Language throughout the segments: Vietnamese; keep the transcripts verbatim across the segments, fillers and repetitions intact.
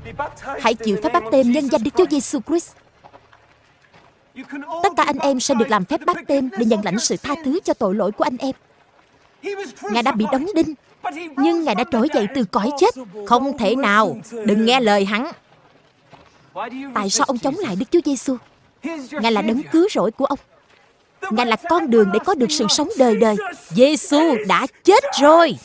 Hãy chịu phép báp têm nhân danh Đức Chúa Giêsu Christ. Tất cả anh em sẽ được làm phép báp têm để nhận lãnh sự tha thứ cho tội lỗi của anh em. Ngài đã bị đóng đinh, nhưng Ngài đã trỗi dậy từ cõi chết. Không thể nào, đừng nghe lời hắn. Tại sao ông chống lại Đức Chúa Giêsu? Ngài là đấng cứu rỗi của ông. Ngài là con đường để có được sự sống đời đời. Giêsu đã chết rồi.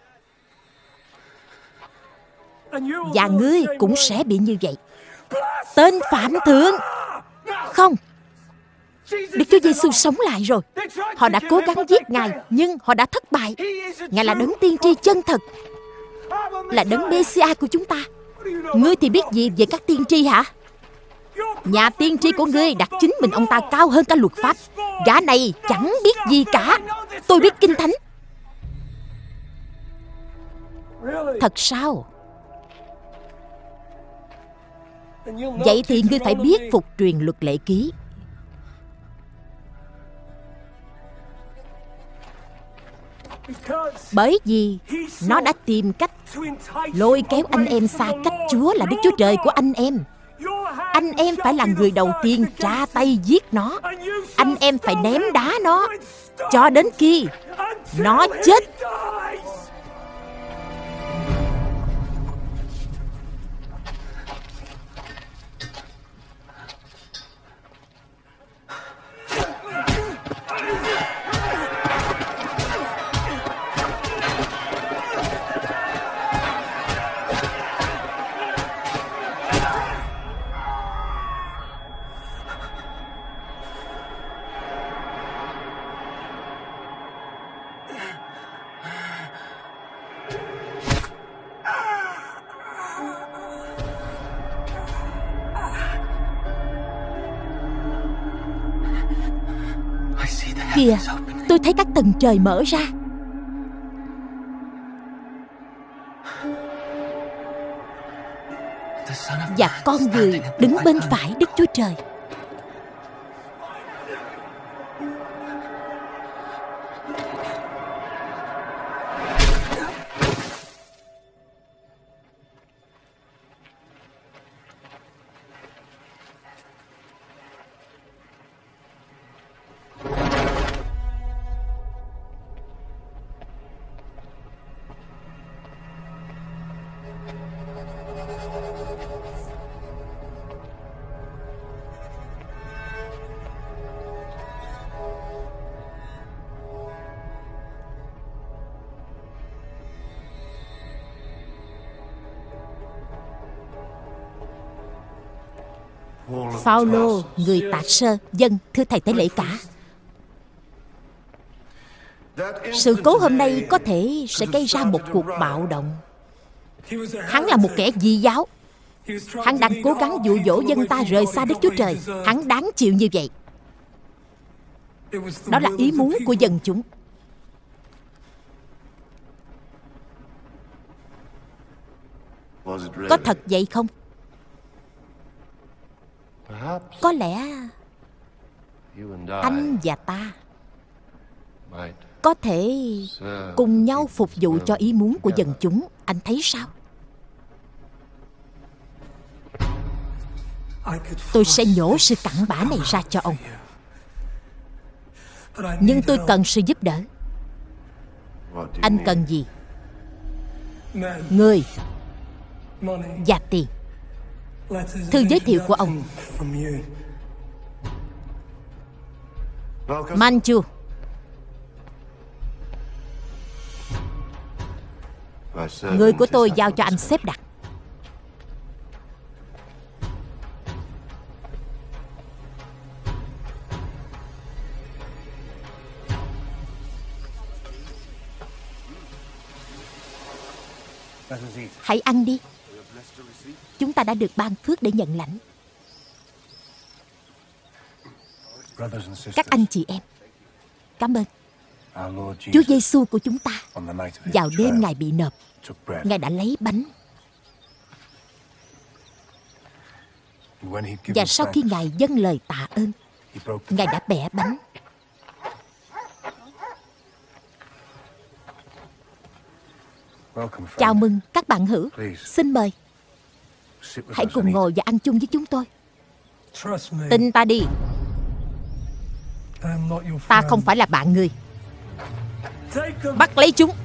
Và ngươi cũng sẽ bị như vậy. Tên phạm thượng. Không. Đức Chúa Giêsu sống lại rồi. Họ đã cố gắng giết Ngài, nhưng họ đã thất bại. Ngài là đấng tiên tri chân thật, là đấng Mê-si-a của chúng ta. Ngươi thì biết gì về các tiên tri hả? Nhà tiên tri của ngươi đặt chính mình ông ta cao hơn cả luật pháp. Gã này chẳng biết gì cả. Tôi biết Kinh Thánh. Thật sao? Vậy thì ngươi phải biết phục truyền luật lệ ký. Bởi vì nó đã tìm cách lôi kéo anh em xa cách Chúa là Đức Chúa Trời của anh em. Anh em phải là người đầu tiên ra tay giết nó. Anh em phải ném đá nó cho đến khi nó chết. Kìa, tôi thấy các tầng trời mở ra. Và con người đứng bên phải Đức Chúa Trời. Phao-lô, người Tạc Sơ. Dân, thưa thầy tế lễ cả. Sự cố hôm nay có thể sẽ gây ra một cuộc bạo động. Hắn là một kẻ dị giáo. Hắn đang cố gắng dụ dỗ dân ta rời xa Đức Chúa Trời. Hắn đáng chịu như vậy. Đó là ý muốn của dân chúng. Có thật vậy không? Có lẽ anh và ta có thể cùng nhau phục vụ cho ý muốn của dân chúng. Anh thấy sao? Tôi sẽ nhổ sự cặn bã này ra cho ông. Nhưng tôi cần sự giúp đỡ. Anh cần gì? Người và tiền. Thư giới thiệu của ông. Manchu. Người của tôi giao cho anh xếp đặt. Hãy ăn đi. Chúng ta đã được ban phước để nhận lãnh. Các anh chị em, cảm ơn. Chúa Giêsu của chúng ta, vào đêm Ngài bị nộp, Ngài đã lấy bánh. Và sau khi Ngài dâng lời tạ ơn, Ngài đã bẻ bánh. Chào mừng các bạn hữu. Xin mời. Hãy cùng ngồi và ăn chung với chúng tôi. Tin ta đi, ta không phải là bạn ngươi. Bắt lấy chúng.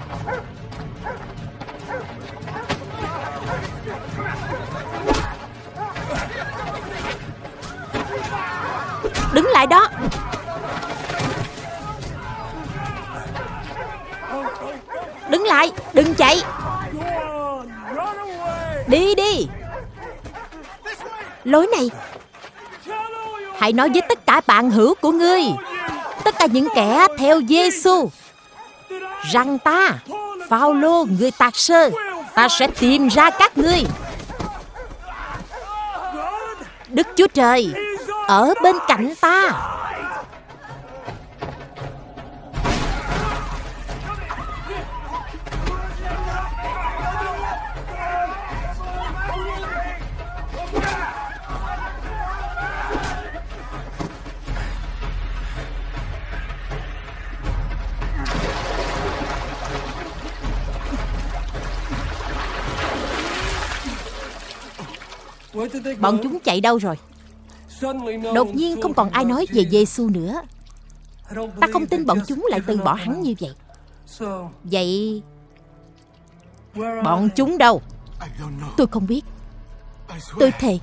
Đứng lại đó. Đứng lại, đừng chạy. Đi đi. Lối này. Hãy nói với tất cả bạn hữu của ngươi, tất cả những kẻ theo Giê-xu, rằng ta, Phao-lô người Tạc Sơ, ta sẽ tìm ra các ngươi. Đức Chúa Trời ở bên cạnh ta. Bọn chúng chạy đâu rồi? Đột nhiên không còn ai nói về Giê-xu nữa. Ta không tin bọn chúng lại từ bỏ hắn như vậy. Vậy bọn chúng đâu? Tôi không biết. Tôi thề.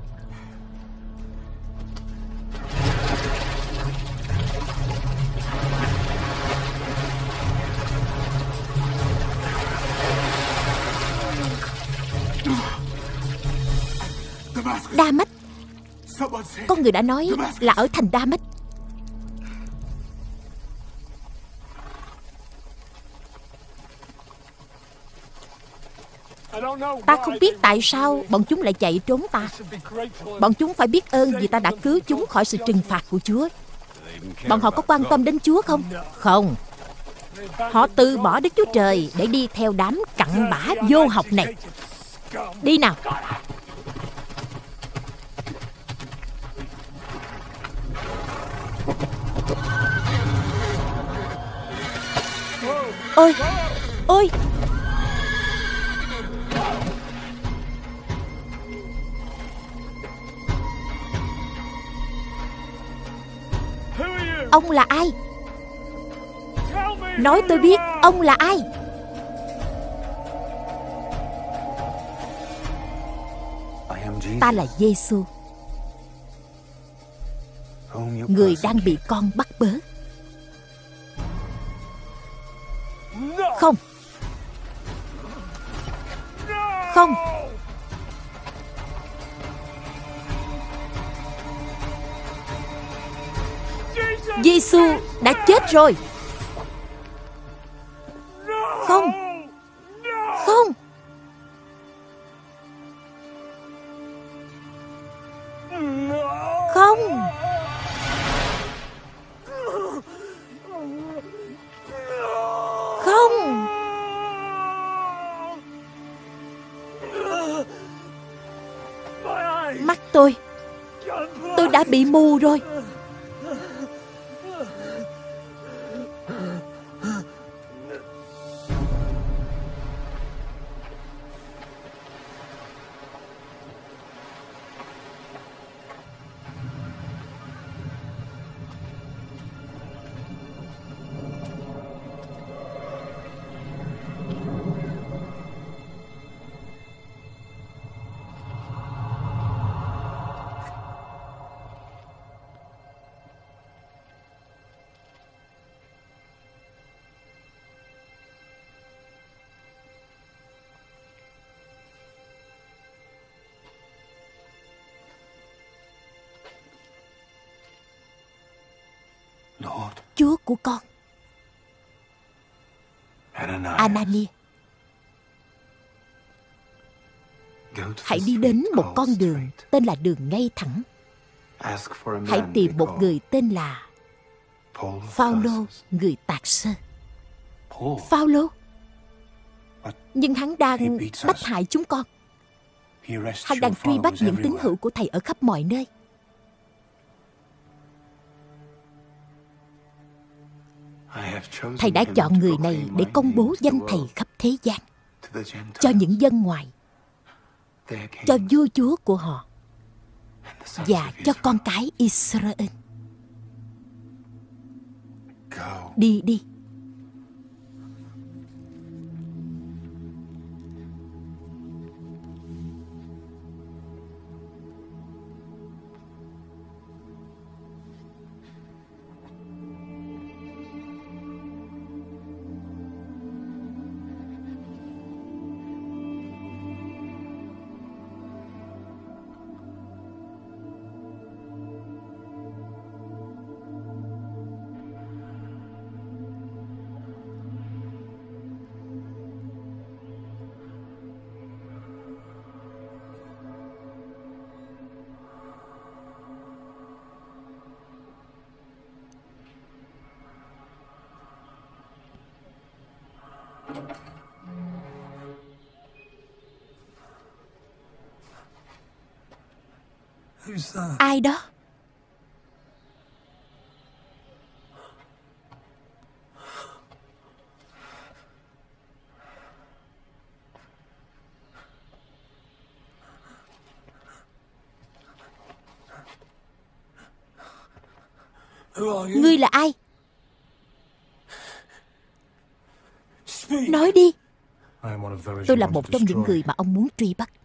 Đa-mách. Có người đã nói là ở thành Đa-mách. Ta không biết tại sao bọn chúng lại chạy trốn ta. Bọn chúng phải biết ơn vì ta đã cứu chúng khỏi sự trừng phạt của Chúa. Bọn họ có quan tâm đến Chúa không? Không. Họ từ bỏ Đức Chúa Trời để đi theo đám cặn bã vô học này. Đi nào. Ôi, ôi. Ông là ai? Nói tôi biết ông là ai. Ta là Giê-xu, người đang bị con bắt bớ. Không. Không. Giê-xu đã chết rồi. Không. Không. Không. Không. Mắt tôi. Tôi đã bị mù rồi. Chúa của con. Anania, hãy đi đến một con đường tên là đường ngay thẳng. Hãy tìm một người tên là Phao-lô người Tạc Sơ. Phao-lô? Nhưng hắn đang bắt hại chúng con. Hắn đang truy bắt những tín hữu của thầy ở khắp mọi nơi. Thầy đã chọn người này để công bố danh thầy khắp thế gian, cho những dân ngoài. cho vua chúa của họ và cho con cái Israel. Đi đi. Ai đó? Ngươi là ai? Nói đi. Tôi là một trong những người mà ông muốn truy bắt.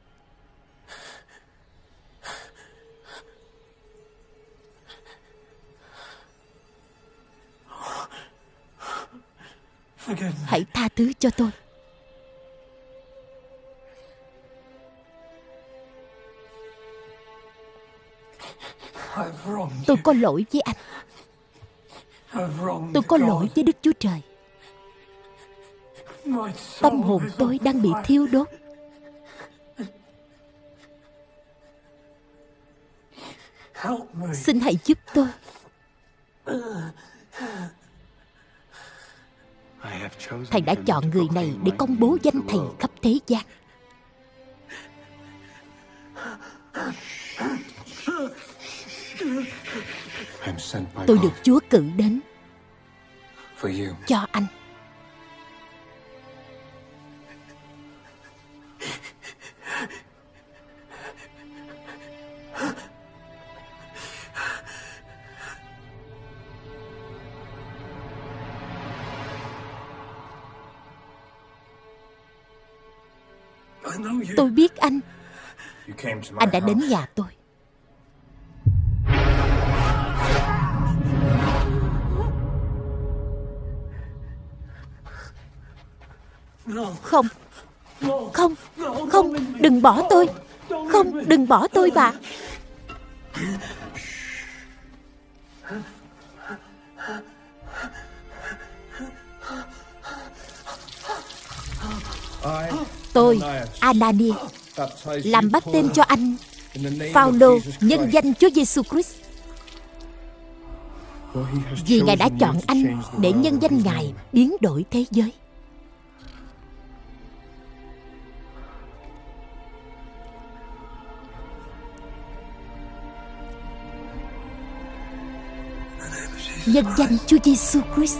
Hãy tha thứ cho tôi. Tôi có lỗi với anh. Tôi có lỗi với Đức Chúa Trời. Tâm hồn tôi đang bị thiêu đốt. Xin hãy giúp tôi. Thầy đã chọn người này để công bố danh Thầy khắp thế gian. Tôi được Chúa cử đến cho anh. Tôi biết anh. Anh đã đến nhà tôi. Không. Không. Không. Đừng bỏ tôi. Không. Đừng bỏ tôi bà. Tôi, Anania, làm báp têm cho anh Phao-lô nhân danh Chúa Giêsu Christ. Vì Ngài đã chọn anh để nhân danh Ngài biến đổi thế giới. Nhân danh Chúa Giêsu Christ.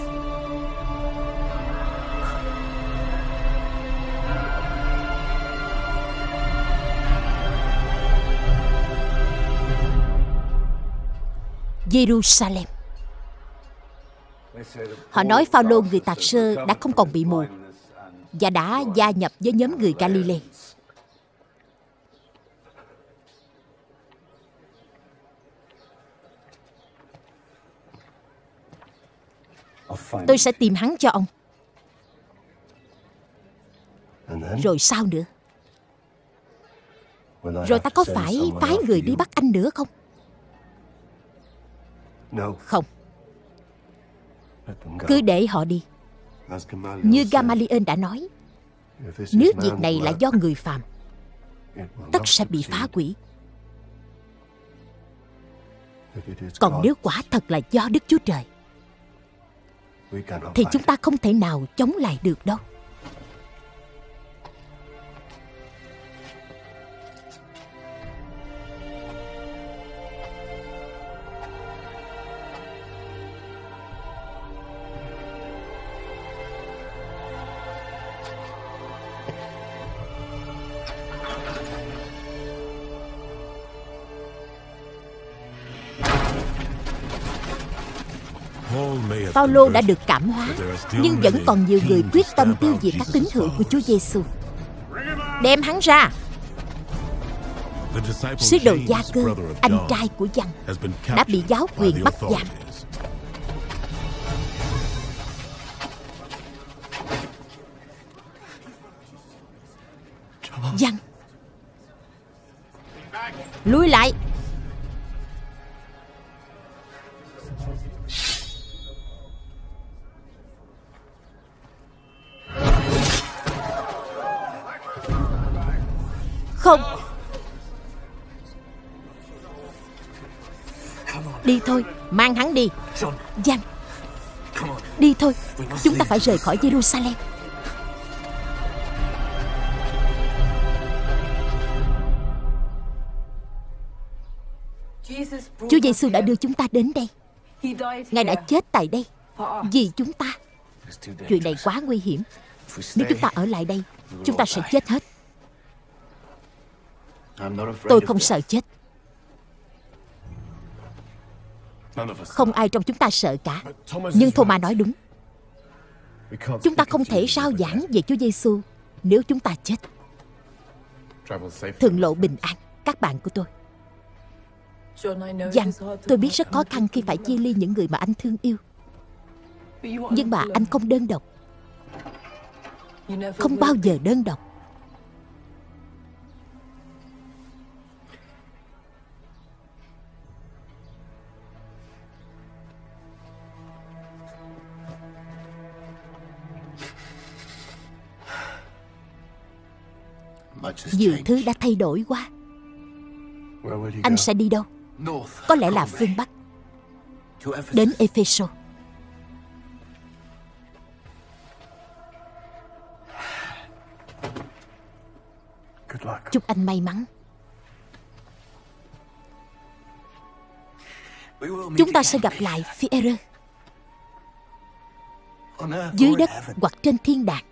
Jerusalem. Họ nói Phao-lô người Tạc Sơ đã không còn bị mù và đã gia nhập với nhóm người Galilee. Tôi sẽ tìm hắn cho ông. Rồi sao nữa? Rồi ta có phải phái người đi bắt anh nữa không? Không. Cứ để họ đi. Như Gamaliel đã nói, nếu việc này là do người phàm, tất sẽ bị phá hủy. Còn nếu quả thật là do Đức Chúa Trời, thì chúng ta không thể nào chống lại được đâu. Phaolô đã được cảm hóa, nhưng vẫn còn nhiều người quyết tâm tiêu diệt các tín hữu của Chúa Giêsu. Đem hắn ra. Sứ đồ Gia Cơ, anh trai của Giăng, đã bị giáo quyền bắt giam. Giăng, lùi lại. Không. Đi thôi, mang hắn đi. Giăng, đi thôi. Chúng ta phải rời khỏi Jerusalem. Chúa Giêsu đã đưa chúng ta đến đây. Ngài đã chết tại đây vì chúng ta. Chuyện này quá nguy hiểm. Nếu chúng ta ở lại đây, chúng ta sẽ chết hết. Tôi không sợ chết. Không ai trong chúng ta sợ cả. Nhưng Thomas nói đúng. Chúng ta không thể rao giảng về Chúa Giêsu nếu chúng ta chết. Thường lộ bình an, các bạn của tôi. Giăng, tôi biết rất khó khăn khi phải chia ly những người mà anh thương yêu. Nhưng mà anh không đơn độc. Không bao giờ đơn độc. Nhiều thứ đã thay đổi quá. Anh sẽ đi đâu? Có lẽ là phương Bắc, đến Epheso. Chúc anh may mắn. Chúng ta sẽ gặp lại Phi-e-rơ dưới đất hoặc trên thiên đàng.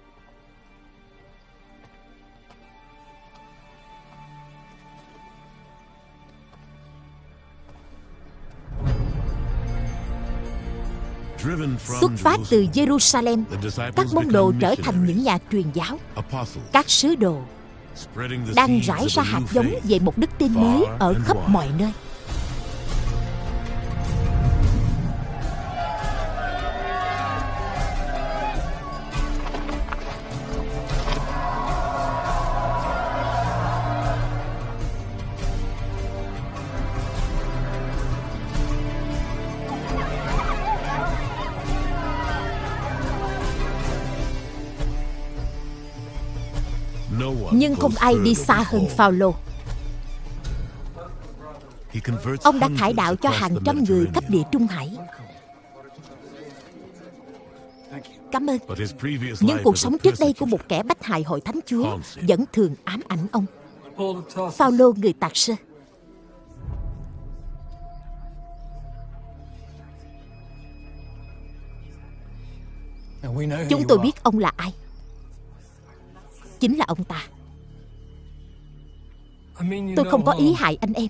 Xuất phát từ Jerusalem, các môn đồ trở thành những nhà truyền giáo. Các sứ đồ đang rải ra hạt giống về một đức tin mới ở khắp mọi nơi. Nhưng không ai đi xa hơn Phaolô. Ông đã khải đạo cho hàng trăm người khắp địa Trung Hải. Cảm ơn. Nhưng cuộc sống trước đây của một kẻ bách hại hội thánh Chúa vẫn thường ám ảnh ông. Phaolô người Tạc Sơ. Chúng tôi biết ông là ai. Chính là ông ta. Tôi không có ý hại anh em.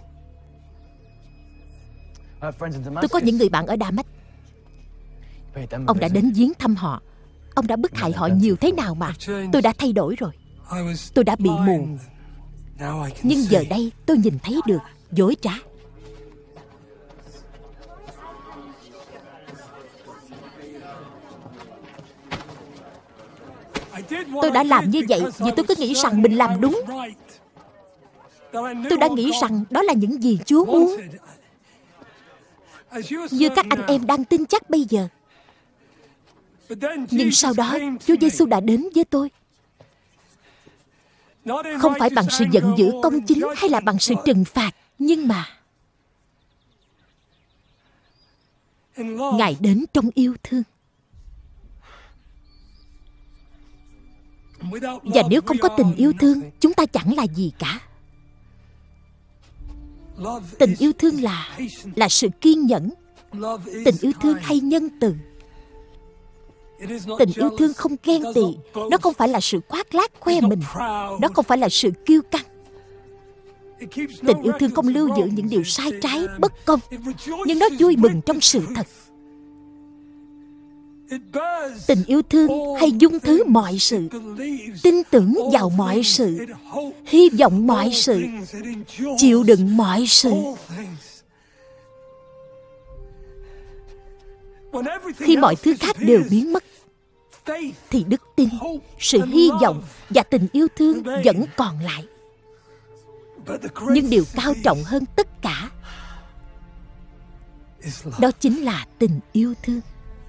Tôi có những người bạn ở Đa Mách. Ông đã đến viếng thăm họ. Ông đã bức hại họ nhiều thế nào mà. Tôi đã thay đổi rồi. Tôi đã bị mù. Nhưng giờ đây tôi nhìn thấy được dối trá. Tôi đã làm như vậy vì tôi cứ nghĩ rằng mình làm đúng. Tôi đã nghĩ rằng đó là những gì Chúa muốn. Như các anh em đang tin chắc bây giờ. Nhưng sau đó Chúa Giêsu đã đến với tôi. Không phải bằng sự giận dữ công chính hay là bằng sự trừng phạt, nhưng mà Ngài đến trong yêu thương. Và nếu không có tình yêu thương, chúng ta chẳng là gì cả. Tình yêu thương là là sự kiên nhẫn. Tình yêu thương hay nhân từ. Tình yêu thương không ghen tị. Nó không phải là sự khoác lác khoe mình. Nó không phải là sự kiêu căng. Tình yêu thương không lưu giữ những điều sai trái, bất công, nhưng nó vui mừng trong sự thật. Tình yêu thương hay dung thứ mọi sự, tin tưởng vào mọi sự, hy vọng mọi sự, chịu đựng mọi sự. Khi mọi thứ khác đều biến mất, thì đức tin, sự hy vọng và tình yêu thương vẫn còn lại. Nhưng điều cao trọng hơn tất cả, đó chính là tình yêu thương.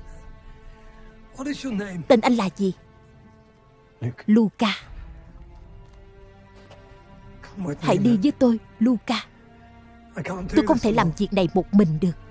Tên anh là gì? Luca. Hãy đi với tôi, Luca. Tôi không thể làm việc này một mình được.